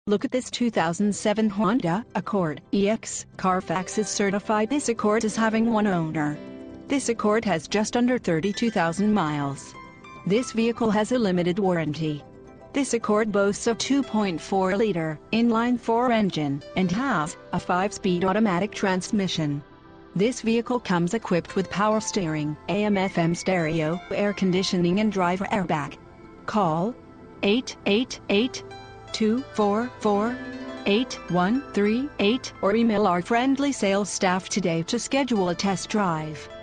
Look at this 2007 Honda Accord EX. Carfax is certified this Accord as having one owner. This Accord has just under 32,000 miles. This vehicle has a limited warranty. This Accord boasts a 2.4-liter inline-4 engine and has a 5-speed automatic transmission. This vehicle comes equipped with power steering, AM/FM stereo, air conditioning and driver airbag. Call 888-244-8138 or email our friendly sales staff today to schedule a test drive.